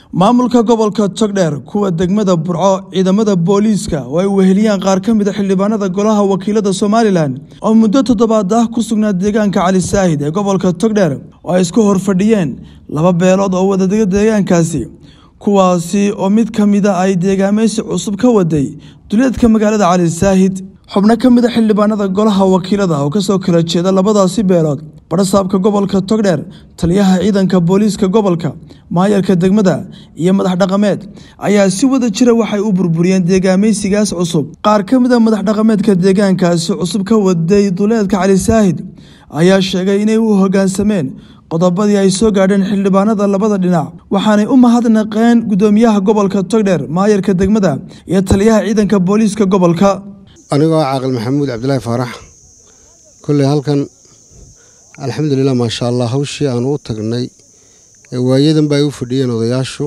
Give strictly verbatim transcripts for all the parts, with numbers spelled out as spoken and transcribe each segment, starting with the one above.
maamulka gobolka Togdheer kuwa degmada Burco ciidamada booliiska oo ay weheliyaan qaar ka mid ah xildhibaanada golaha wakiilada Somaliland oo muddo toddobaad ah ku sugnaa deegaanka Cali Saahid ee gobolka Togdheer oo ay isku horfadhiyeen laba beelood oo wada deegaankaasi kuwaasi oo mid kamid ah ay deegaamaysi cusub ka waday duleedka magaalada Cali Saahid xubno ka mid ah xildhibaanada golaha wakiilada oo ka soo kala jeeda labadaasi beelood barasaabka gobolka Togdheer taliyaha ciidanka booliiska gobolka maayarka degmada iyo madax dhaqameed ayaa si wada jira waxay u burburiyeen deegaamaysigaas cusub qaar ka mid ah madax dhaqameedka deegaankaasi cusub ka waday duleedka Cali Saahid ayaa sheegay inay u hoggaansameen qodobadii ay soo gaadheen xildhibaanada labada dhinac waxaanay u mahadnaqeen gudoomiyaha gobolka Togdheer maayarka degmada iyo taliyaha ciidanka booliiska gobolka anigoo caaqil maxamuud cabdilaahi faarax kulli halkan alxamdulillah ma sha Allah hawshii aan u tagnay waayadan bay u fadhiyeen odayaashu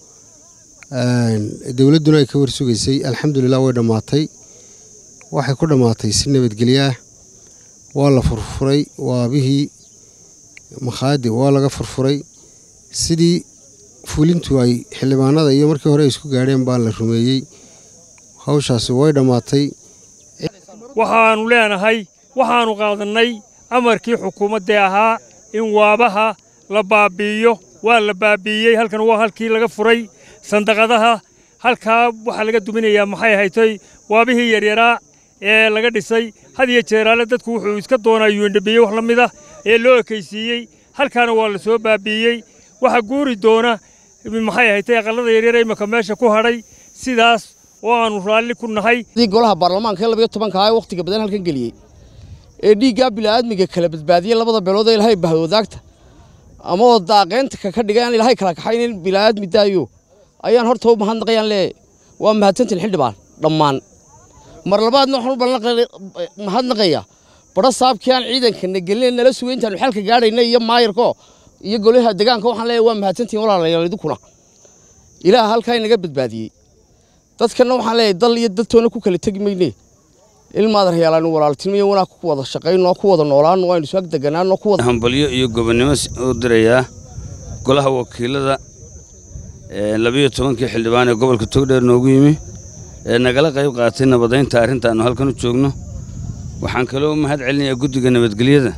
een dawladuna ay ka warsugaysay alxamdulillah way dhamaatay waxay ku dhamaatay si nabadgelyo ah waa la furfuray waabihii maxaadi waa laga furfuray sidii fulintu ay xildhibaanada iyo markii hore isku gaadheen baa la rumeeyay hawshaasi way dhamaatay waxaanu leenahay waxaanu qaadanay amarkii xukuumadda ahaa in waabaha la baabiiyo waa la baabiiyay halkan waa halkii laga furay sandaqadaha halka waxa laga duminayaa maxay haytay waabihii yaryaraa ee laga dhisay had iyo jeeraale dadku wuxuu iska doonaa U N D P wax la mid ah ee loo ekaysiiyay halkaana waa la soo baabiiyay waxa guuri doona maxay haytay aqalada yaryar ee imaka meesha ku hadhay sidaas oo aanu raalli ku nahay golaha baarlamaanka laba iyo toban ka waqtiga badan halkan galiyay ee dhiiga bini'aadmiga kala badbaadiyay labada beelood ee Ilaahay bahwadaagta ama wadaaqeynta ka dhigaan Ilaahay kala kaxaynin bini'aadmi daayo ayaan horta u mahadnaqayaan lee waa mahadsantiin xildhibaan dhammaan mar labaadna waxaan u ballan mahadnaqayaa barasaabkii aan ciidanka gelin nala sugeyntaan xalka gaadhaynay iyo maayarko iyo golaha deegaanka waxaan leeyahay waa mahadsantiin walaalayaal idukuna Ilaahay halka inaga badbaadiyay dadkana waxaan leeyahay dal iyo dadtoona ku kala tagmaynay ilmaadar heelaan walaaltinimo wana ku wada shaqeyno ku wada noolaan waa inuu soo deganaano ku wada hambalyo iyo gobonimo oo diraya golaha wakiilada ee laba iyo toban kii xildhibaan ee gobolka Togdheer noogu yimi ee nagala qayb qaatay nabadeynta arrinta aanu halkan u joogno waxaan kale oo mahad celinayaa guddiga nabadgelyada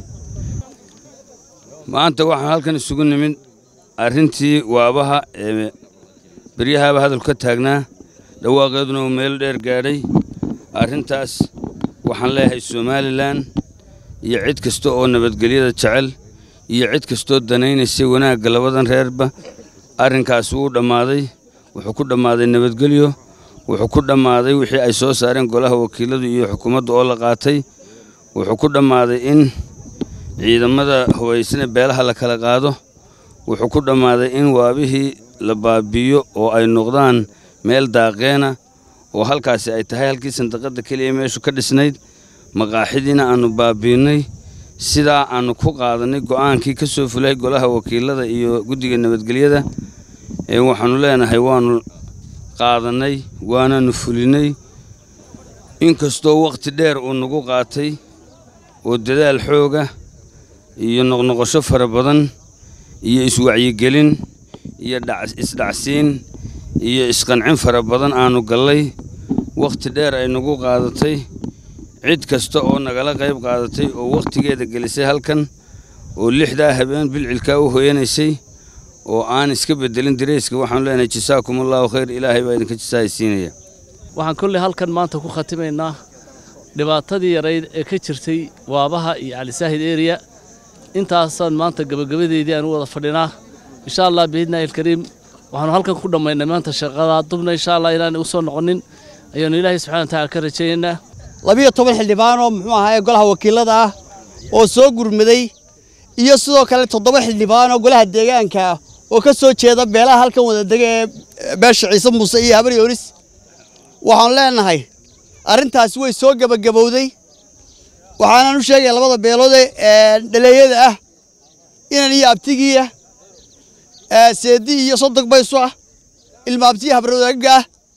maanta waxaan halkan isugu nimid arrintii waabaha ee bariyaha hadal ka taagnaa dhawaaqeeduna meel dheer gaadhay arrintaas waxaan leeyahay Somaliland iyo cid kasta oo nabadgelyada jecel iyo cid kasta oo danaynaysa wanaagga labadan reerba arrinkaas uu dhamaaday wuxuu ku dhamaaday nabadgelyo wuxuu ku dhamaaday wixii ay soo saareen golaha wakiilada iyo xukuumadda oo la qaatay wuxuu ku dhamaaday in ciidamada hawaysan beelaha la kala qaado wuxuu ku dhamaaday in waabihii la baabiyo oo ay noqdaan meel daaqeena oo halkaas ay tahay halkii sandaqada kaliya meeshu ka dhisnayd maqaaxidina aanu baabiinay sida aanu ku qaadanay go'aankii ka soo fulay golaha wakiilada iyo guddiga nabadgelyada ee waxaanu leenahay waanu qaadanay waanaanu fulinay inkastoo waqti dheer uu nagu qaatay oo dadaal xooga iyo noqnoqosho fara badan iyo iswacyigelin iyo isdhacsiin iyo isqancin fara badan aanu galay waqti dheer ay nagu qaadatay cid kasta oo nagala qayb qaadatay oo waqtigeeda gelisay halkan oo lixda habeen bilcilka u hooyanaysay oo aan iska bedelin direyska waxaan leenahay jazaakumullahu khayr ilaahay baa idinka jazaaysiinaya waxaan kulli halkan maanta ku khatimaynaa dhibaatadii yareyd ee ka jirtay waabaha iyo Cali Saahid area intaasaan maanta gabagabadeedii aan u wada fadhinaa insha Allah biidnaa ilkariim waxaan halkan ku dhameynay maanta shaqada dubna insha Allah inaan u soo noqonin ayaan Ilaahay subhanahu wa ta'ala ka rajaynaa laba iyo toban xildhibaan oo muxuu ahaa golaha wakiilada ah oo soo gurmaday iyo sidoo kale toddoba xildhibaan oo golaha deegaanka oo ka soo jeeda beelaha halkan wada degay beesha Ciise Muuse iyo Habar Yoonis waxaan leenahay arrintaas way soo gabagabowday waxaan u sheegay labada beelood ee dhaleeyada ah inaan iyo abtigiya ee seedi iyo sodog bayso ah ilma abtiga habroodaga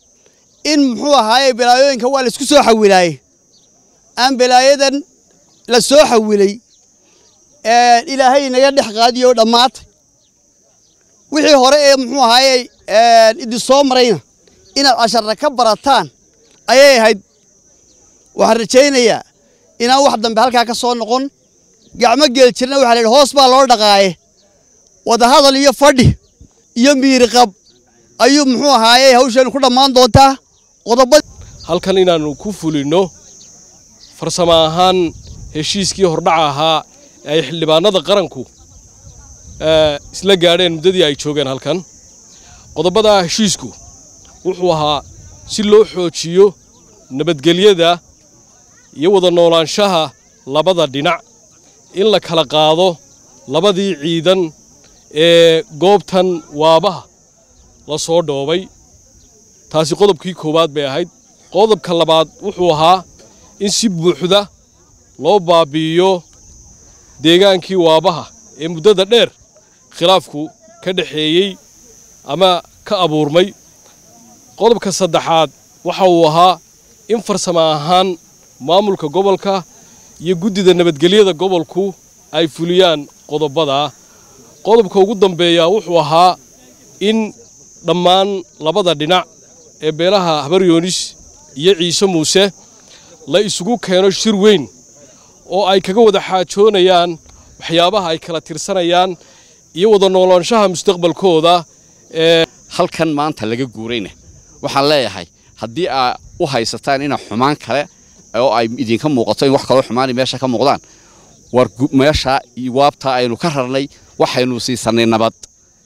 in muxuu ahaay bilaayooyinka waa la isku soo xawilaay aan bilaayadan la soo xawilay ee ilaahay naga dhex qaadiyo dhamaatay wixii hore ee muxuu ahaayey idin soo marayna inaad casharra ka barataan ayay ahayd waxaan rajaynayaa inaan wax dambe halkaa ka soo noqon gacmo geel jirna waxaa la yidhi hoos baa loo dhaqaaye wadahadal iyo fadhi iyo miiriqab ayuu muxuu ahaayey hawsheenu ku dhammaan doontaa qodobo halkan inaannu ku fulino farsamo ahaan heshiiskii hordhaca ahaa ee ay xildhibaanada qaranku isla gaadheen muddadii ay joogeen halkan qodobada heshiisku wuxuu ahaa si loo xoojiyo nabadgelyada iyo wada noolaanshaha labada dhinac in la kala qaado labadii ciidan ee goobtan waabaha la soo dhoobay taasi qodobkii koowaad bay ahayd qodobka labaad wuxuu ahaa in si buuxda loo baabi'iyo deegaankii waabaha ee muddada dheer khilaafku ka dhaxeeyey ama ka abuurmay qodobka saddexaad waxa uu ahaa in farsamo ahaan maamulka gobolka iyo guddida nabadgelyada gobolku ay fuliyaan qodobada qodobka ugu dambeeya wuxuu ahaa in dhammaan labada dhinac ee beelaha habaryoonis iyo ciise muuse la isugu keeno shir weyn oo ay kaga wada xaajoonayaan waxyaabaha ay kala tirsanayaan iyo wada noolaanshaha mustaqbalkooda ee halkan maanta laga guurayna waxaan leeyahay haddii aad u haysataan ina xumaan kale oo ay idinka muuqato in wax kale xumaan meesha ka muuqdaan war meesha waabta aynu ka rarnay waxaynu siisanay nabad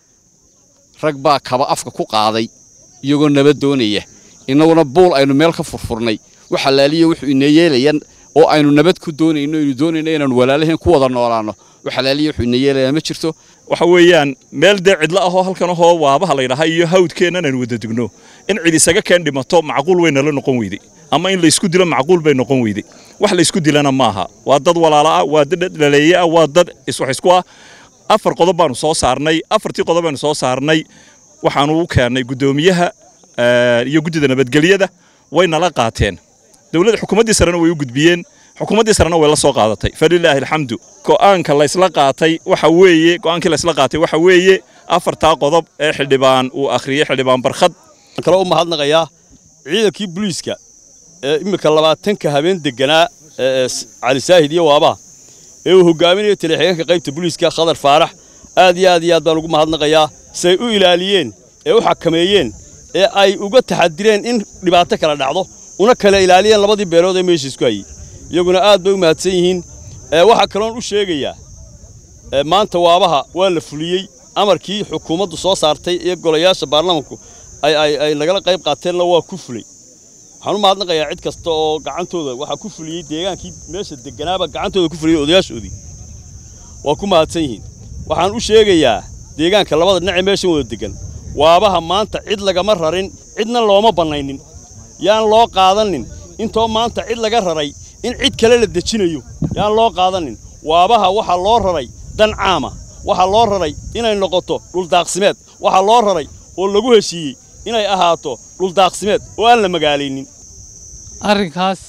rag baa kaba afka ku qaaday iyagoo nabad doonaya inaguna buul aynu meel ka furfurnay waxa laaliyo wuxuu inoo yeelayan oo aynu nabad ku doonayno inuu doonayno inaan walaalahayn ku wada noolaano waxa laaliyo wuxuu inoo yeelayaa ma jirto waxa weeyaan meel dee cidla ahoo halkan ahoo waabaha la yidhaaha iyo hawdkeennan aynu wada degno in cid isaga keen dhimato macquul weyna la noqon weyday ama in la isku dilo macquul bay noqon weyday wax la isku dilana maaha waa dad walaala ah waa dad dhaleeye ah waa dad iswax isku ah afar qodob baanu soo saarnay afartii qodob baanu soo saarnay waxaanu u keennay guddoomiyaha iyo guddida nabadgelyada way nala qaateen dawladda xukuumaddii sarena way u gudbiyeen xukuumaddii sarena way la soo qaadatay falilaahi alxamdu go'aanka la isla qaatay waxa weeye go'aankii la isla qaatay waxa weeye afartaa qodob ee xildhibaan uu akhriyay xildhibaan barkhad kale u mahadnaqayaa ciidankii booliiska ee imika labaatanka habeen deganaa ee cali saahid iyo waabaha ee uu hogaaminayo taliye-xigeenka qaybta booliiska khadar faarax aad iyo aad iyo aad baan ugu mahadnaqayaa say u ilaaliyeen ee u xakameeyeen ee ay uga taxadireen in dhibaato kala dhacdo una kala ilaaliyeen labadii beelood ee meesha isku hayay iyaguna aad bay u mahadsan yihiin waxa kaloon u sheegayaa maanta waabaha waa la fuliyey amarkii xukuumaddu soo saartay ee golayaasha baarlamaanku ay ay ay nagala qayb qaateenna waa ku fulay waxaan u mahadnaqayaa cid kasta oo gacantooda waxa ku fuliyey deegaankii meesha deganaaba gacantooda ku fuliyey odayaashoodii waa ku mahadsan yihiin waxaan u sheegayaa deegaanka labada dhinac ee meeshan wada degan waabaha maanta cid lagama rarin cidna looma bannaynin yaan loo qaadanin intoo maanta cid laga raray in cid kale la dejinayo yaan loo qaadanin waabaha waxa loo raray dan caama waxa loo raray inay noqoto dhul daaqsimeed waxa loo raray oo lagu heshiiyey inay ahaato dhul daaqsimeed oo aan la magaalaynin arrinkaas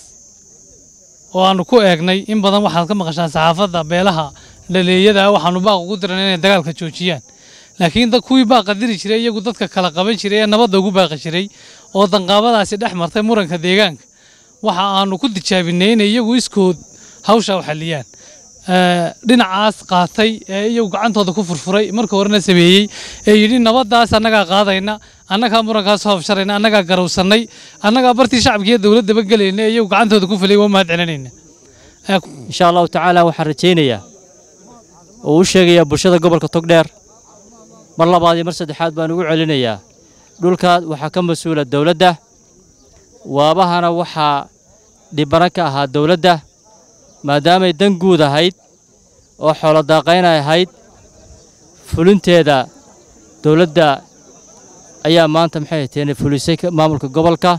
oo aanu ku eegnay in badan waxaad ka maqashaan saxaafadda beelaha dhaleeyada waxaanu baaq ugu diran inay dagaalka joojiyaan laakiin dad kuwii baaqa diri jiray iyagu dadka kala qaban jiray ee nabadda ugu baaqi jiray oo danqaabadaasi dhex martay muranka deegaanka waxa aanu ku tijaabinay inay iyagu iskood hawsha u xalliyaan dhinacaas qaatay ee iyagu gacantooda ku furfuray marka horena sameeyey ee yidhi nabaddaas annagaa qaadayna annagaa murankaas hofsharayna annagaa garowsannay annagaa bartii shacabkiiyo dowladdaba gelayna ee iyagu gacantooda ku fulay waa mahad celinayna insha allahu tacaala waxaan rajaynayaa oo u sheegayaa bulshada gobolka togdheer mar labaad iyo mar saddexaad baan ugu celinayaa dhulka waxaa ka mas-uula dowladda waabahana waxaa dhibana ka ahaa dowladda maadaamay dan guud ahayd oo xoolo daaqayn ay ahayd fulinteeda dowladda ayaa maanta maxay hateen fulisay maamulka gobolka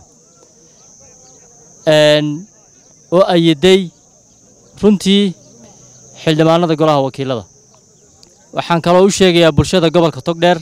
oo ayiday runtii xildhibaanada golaha wakiilada waxaan kaloo u sheegayaa bulshada gobolka togdheer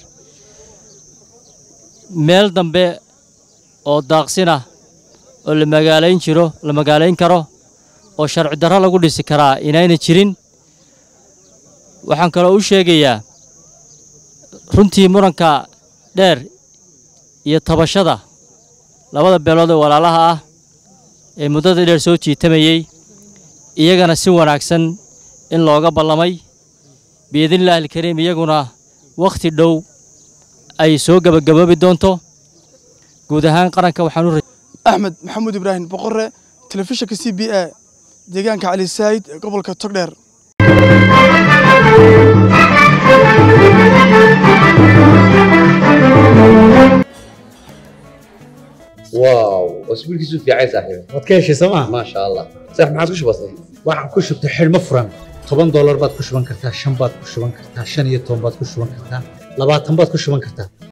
meel dambe oo daaqsin ah oo la magaalayn jiro la magaalayn karo oo sharci darro lagu dhisi karaa inayna jirin waxaan kaloo u sheegayaa runtii muranka dheer iyo tabashada labada beelood ee walaalaha ah ee muddada dheer soo jiitamayay iyagana si wanaagsan in looga ballamay biidnillaahi alkariim iyaguna wakhti dhow ay soo gabagaboobi doonto guud ahaan qaranka waxaan u axmed maxamuud ibraahim boqore telefishinka c b a deegaanka cali saahid ee gobolka togdheer واو واسبوعك يسوي في عيسى صاحبي wadkeeshi soomaa ما شاء الله صح ما عاد كش بسيط waxaan ku shubtay xilmo furan toban doolar baad ku shuban kartaa shan baad ku shuban kartaa shan iyo toban baad ku shuban kartaa labaatan baad ku shuban kartaa